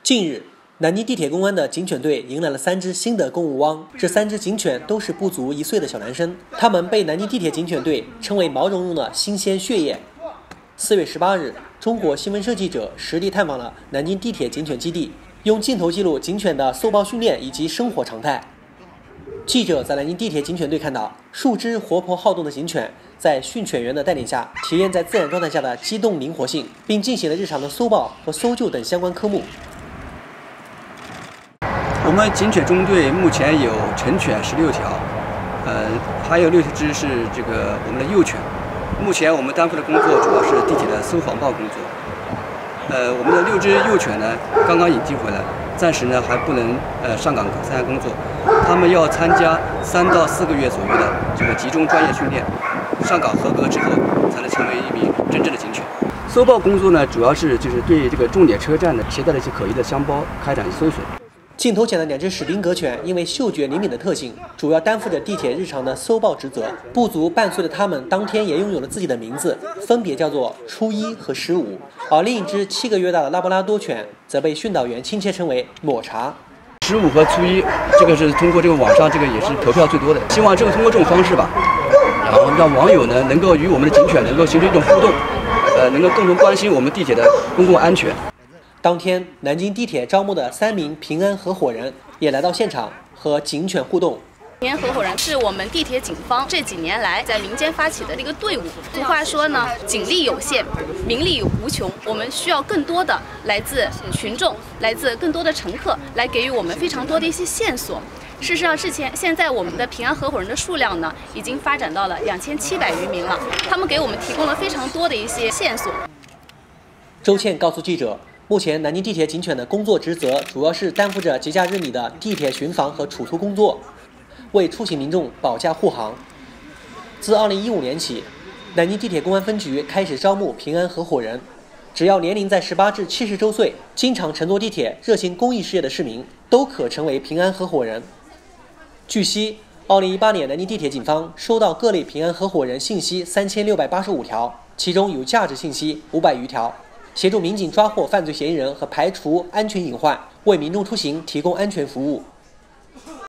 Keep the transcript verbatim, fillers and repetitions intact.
近日，南京地铁公安的警犬队迎来了三只新的公务汪。这三只警犬都是不足一岁的小男生，他们被南京地铁警犬队称为毛茸茸的新鲜血液。四月十八日，中国新闻社记者实地探访了南京地铁警犬基地，用镜头记录警犬的搜爆训练以及生活常态。记者在南京地铁警犬队看到数只活泼好动的警犬，在训犬员的带领下，体验在自然状态下的机动灵活性，并进行了日常的搜爆和搜救等相关科目。 我们警犬中队目前有成犬十六条，呃，还有六只是这个我们的幼犬。目前我们担负的工作主要是地铁的搜访报工作。呃，我们的六只幼犬呢，刚刚引进回来，暂时呢还不能呃上岗参加工作。他们要参加三到四个月左右的这个集中专业训练，上岗合格之后才能成为一名真正的警犬。搜报工作呢，主要是就是对这个重点车站的携带的一些可疑的箱包开展搜索。 镜头前的两只史宾格犬因为嗅觉灵敏的特性，主要担负着地铁日常的搜报职责。不足半岁的它们当天也拥有了自己的名字，分别叫做初一和十五。而另一只七个月大的拉布拉多犬则被训导员亲切称为抹茶。 十五和初一，这个是通过这个网上这个也是投票最多的。希望这个通过这种方式吧，然后让网友呢能够与我们的警犬能够形成一种互动，呃，能够共同关心我们地铁的公共安全。 当天，南京地铁招募的三名平安合伙人也来到现场和警犬互动。 平安合伙人是我们地铁警方这几年来在民间发起的这个队伍。俗话说呢，警力有限，名利无穷，我们需要更多的来自群众、来自更多的乘客来给予我们非常多的一些线索。事实上，之前现在我们的平安合伙人的数量呢，已经发展到了两千七百余名了。他们给我们提供了非常多的一些线索。 周倩告诉记者，目前南京地铁警犬的工作职责主要是担负着节假日里的地铁巡防和处突工作，为出行民众保驾护航。自二零一五年起，南京地铁公安分局开始招募平安合伙人，只要年龄在十八至七十周岁，经常乘坐地铁、热心公益事业的市民都可成为平安合伙人。据悉，二零一八年南京地铁警方收到各类平安合伙人信息三千六百八十五条，其中有价值信息五百余条。协助民警抓获犯罪嫌疑人和排除安全隐患，为民众出行提供安全服务。